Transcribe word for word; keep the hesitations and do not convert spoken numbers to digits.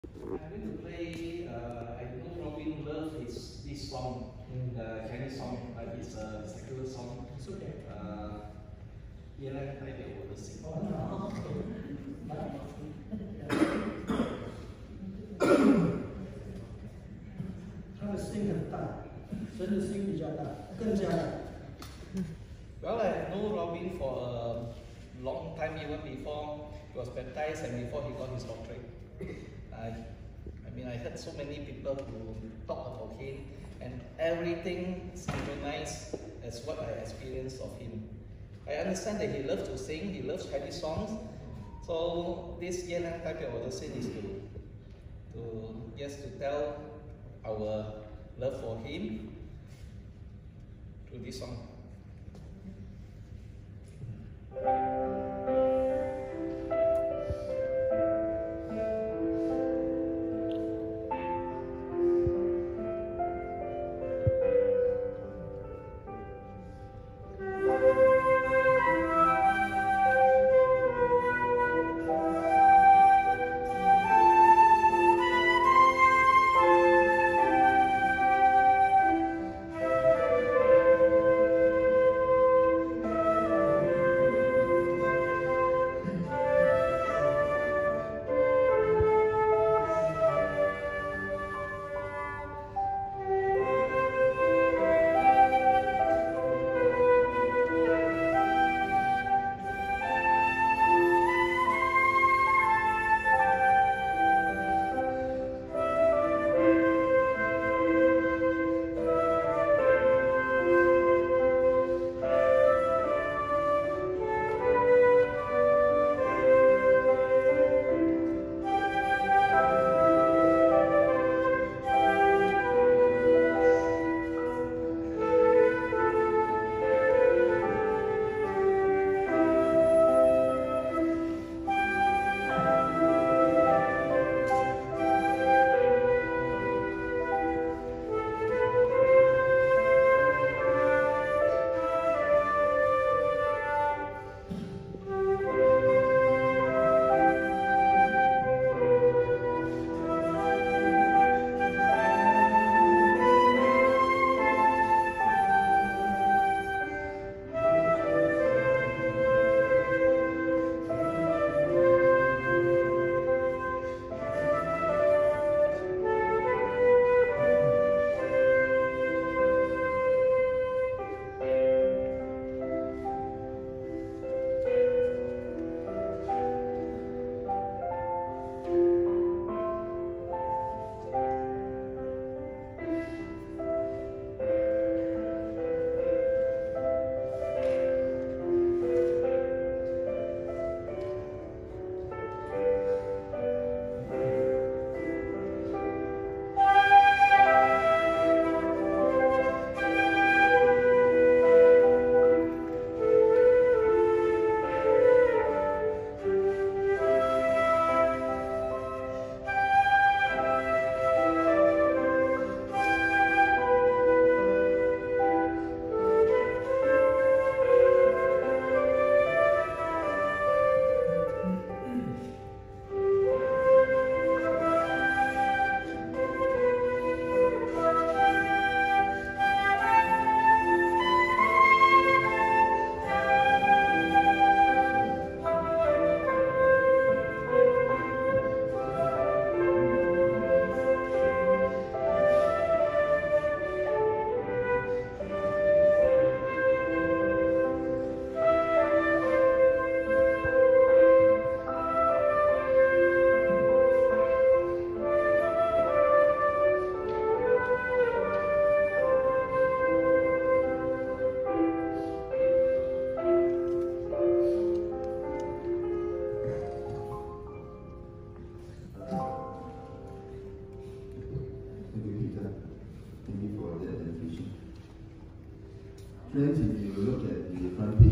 I'm going to play, uh, I know Robin loves his, this song, mm. the Chinese song, but it's a secular song. It's okay. Uh, 月亮代表我的心。 Oh, no. Well, I know Robin for a long time, even before he was baptized and before he got his doctorate. I, I mean, I heard so many people who talk about him, and everything synchronized as what I experienced of him. I understand that he loves to sing, he loves Chinese songs. So this 月亮代表我的心 is to, to yes to tell our love for him through this song. Friends, if you look at the front page,